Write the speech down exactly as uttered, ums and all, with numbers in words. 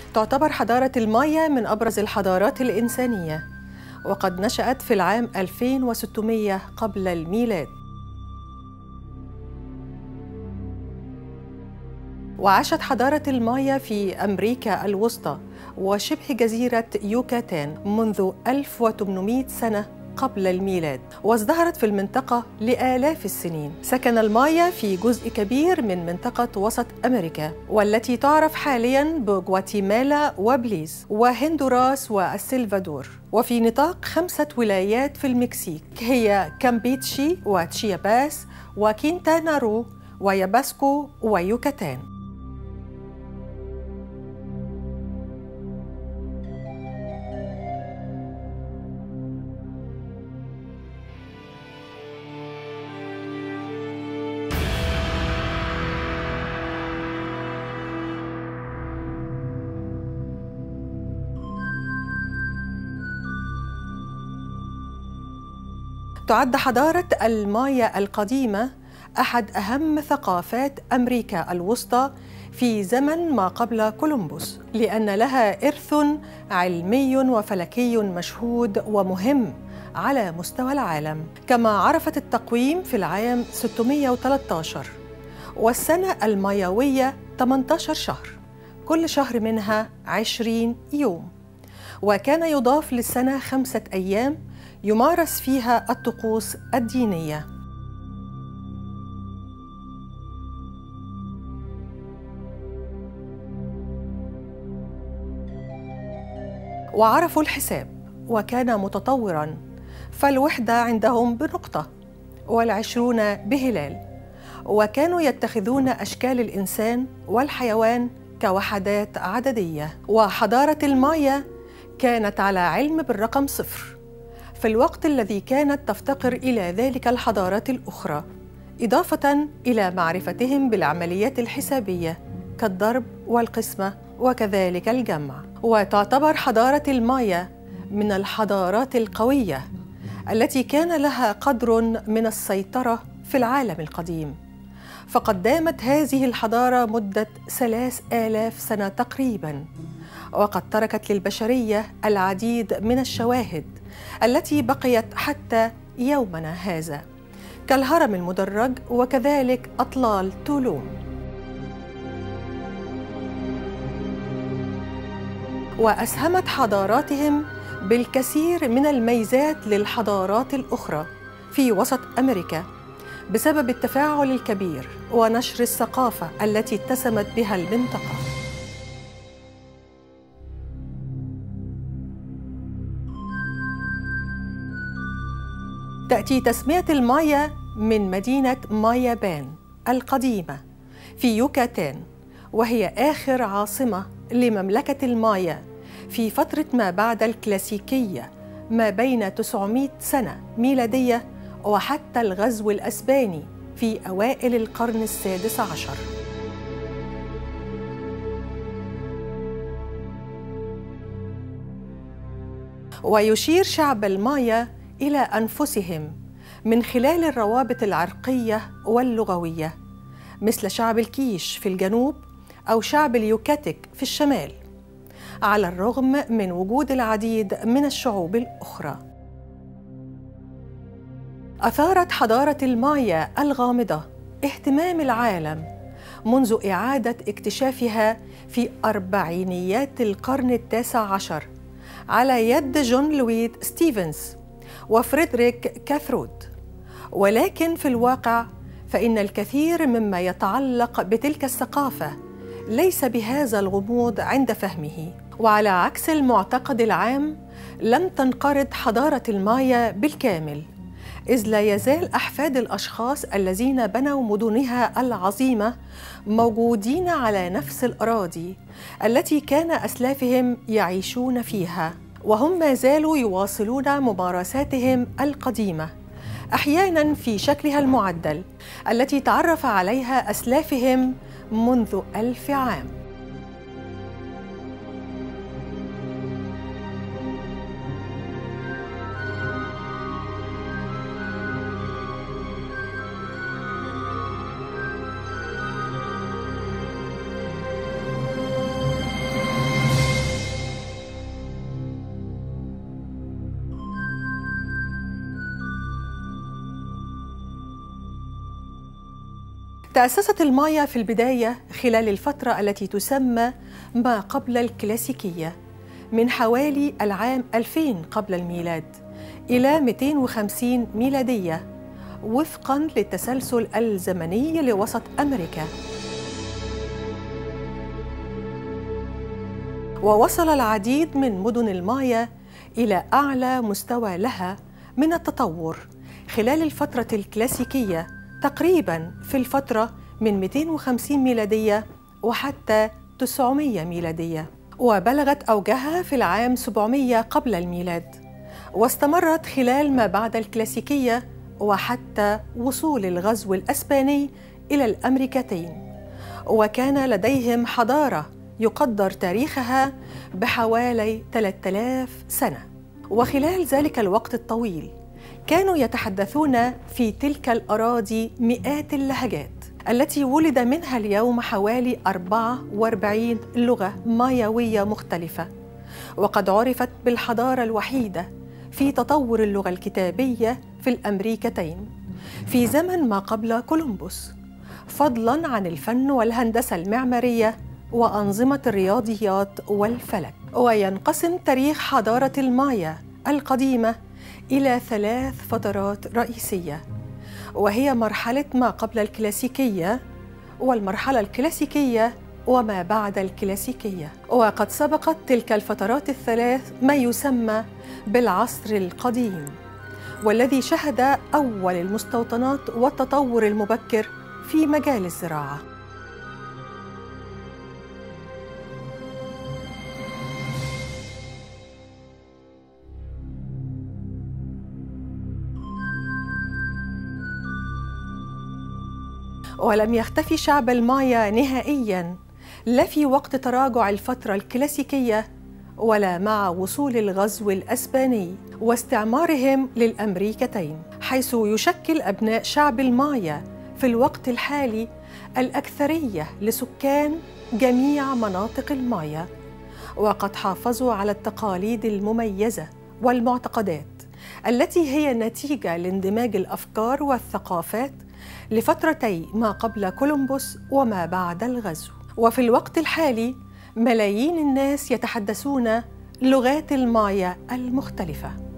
تعتبر حضارة المايا من أبرز الحضارات الإنسانية، وقد نشأت في العام ألفين وستمائة قبل الميلاد. وعاشت حضارة المايا في أمريكا الوسطى وشبه جزيرة يوكاتان منذ ألف وثمانمائة سنة قبل الميلاد، وازدهرت في المنطقة لآلاف السنين. سكن المايا في جزء كبير من منطقة وسط أمريكا، والتي تعرف حالياً بغواتيمالا وبليز وهندوراس والسلفادور، وفي نطاق خمسة ولايات في المكسيك هي كامبيتشي وتشياباس وكينتانا رو وياباسكو ويوكاتان. تعد حضارة المايا القديمة أحد أهم ثقافات أمريكا الوسطى في زمن ما قبل كولومبوس، لأن لها إرث علمي وفلكي مشهود ومهم على مستوى العالم. كما عرفت التقويم في العام ستمائة وثلاثة عشر، والسنة المايوية ثمانية عشر شهر، كل شهر منها عشرين يوم، وكان يضاف للسنة خمسة أيام يمارس فيها الطقوس الدينية. وعرفوا الحساب وكان متطوراً، فالوحدة عندهم بنقطة والعشرون بهلال، وكانوا يتخذون أشكال الإنسان والحيوان كوحدات عددية. وحضارة المايا كانت على علم بالرقم صفر في الوقت الذي كانت تفتقر إلى ذلك الحضارات الأخرى، إضافة إلى معرفتهم بالعمليات الحسابية كالضرب والقسمة وكذلك الجمع. وتعتبر حضارة المايا من الحضارات القوية التي كان لها قدر من السيطرة في العالم القديم، فقد دامت هذه الحضارة مدة ثلاث آلاف سنة تقريباً، وقد تركت للبشرية العديد من الشواهد التي بقيت حتى يومنا هذا، كالهرم المدرج وكذلك أطلال تولون. وأسهمت حضاراتهم بالكثير من الميزات للحضارات الأخرى في وسط أمريكا بسبب التفاعل الكبير ونشر الثقافة التي اتسمت بها المنطقة. تأتي تسمية المايا من مدينة مايابان القديمة في يوكاتان، وهي آخر عاصمة لمملكة المايا في فترة ما بعد الكلاسيكية ما بين تسعمائة سنة ميلادية وحتى الغزو الأسباني في أوائل القرن السادس عشر. ويشير شعب المايا إلى أنفسهم من خلال الروابط العرقية واللغوية، مثل شعب الكيش في الجنوب أو شعب اليوكاتيك في الشمال، على الرغم من وجود العديد من الشعوب الأخرى. أثارت حضارة المايا الغامضة اهتمام العالم منذ إعادة اكتشافها في أربعينيات القرن التاسع عشر على يد جون لويد ستيفنز وفريدريك كاثرود. ولكن في الواقع فإن الكثير مما يتعلق بتلك الثقافة ليس بهذا الغموض عند فهمه. وعلى عكس المعتقد العام، لم تنقرض حضارة المايا بالكامل، إذ لا يزال أحفاد الأشخاص الذين بنوا مدنها العظيمة موجودين على نفس الأراضي التي كان أسلافهم يعيشون فيها، وهم ما زالوا يواصلون ممارساتهم القديمة، أحياناً في شكلها المعدل التي تعرف عليها أسلافهم منذ ألف عام. تأسست المايا في البداية خلال الفترة التي تسمى ما قبل الكلاسيكية، من حوالي العام ألفين قبل الميلاد إلى مئتين وخمسين ميلادية، وفقاً للتسلسل الزمني لوسط أمريكا. ووصل العديد من مدن المايا إلى أعلى مستوى لها من التطور خلال الفترة الكلاسيكية، تقريباً في الفترة من مئتين وخمسين ميلادية وحتى تسعمئة ميلادية، وبلغت أوجها في العام سبعمئة قبل الميلاد، واستمرت خلال ما بعد الكلاسيكية وحتى وصول الغزو الأسباني إلى الأمريكتين. وكان لديهم حضارة يقدر تاريخها بحوالي ثلاثة آلاف سنة، وخلال ذلك الوقت الطويل كانوا يتحدثون في تلك الأراضي مئات اللهجات التي ولد منها اليوم حوالي أربعة وأربعين لغة مايوية مختلفة، وقد عرفت بالحضارة الوحيدة في تطور اللغة الكتابية في الأمريكتين في زمن ما قبل كولومبوس، فضلاً عن الفن والهندسة المعمارية وأنظمة الرياضيات والفلك. وينقسم تاريخ حضارة المايا القديمة إلى ثلاث فترات رئيسية، وهي مرحلة ما قبل الكلاسيكية، والمرحلة الكلاسيكية، وما بعد الكلاسيكية. وقد سبقت تلك الفترات الثلاث ما يسمى بالعصر القديم، والذي شهد أول المستوطنات والتطور المبكر في مجال الزراعة. ولم يختفي شعب المايا نهائياً، لا في وقت تراجع الفترة الكلاسيكية ولا مع وصول الغزو الأسباني واستعمارهم للأمريكتين، حيث يشكل أبناء شعب المايا في الوقت الحالي الأكثرية لسكان جميع مناطق المايا، وقد حافظوا على التقاليد المميزة والمعتقدات التي هي نتيجة لاندماج الأفكار والثقافات لفترتي ما قبل كولومبوس وما بعد الغزو. وفي الوقت الحالي ملايين الناس يتحدثون لغات المايا المختلفة.